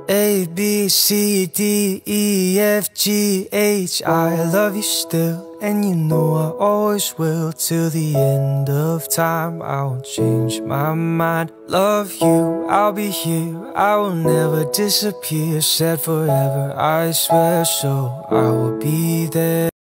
A, B, C, D, E, F, G, H. I love you still, and you know I always will. Till the end of time, I won't change my mind. Love you, I'll be here, I will never disappear. Said forever, I swear, so I will be there.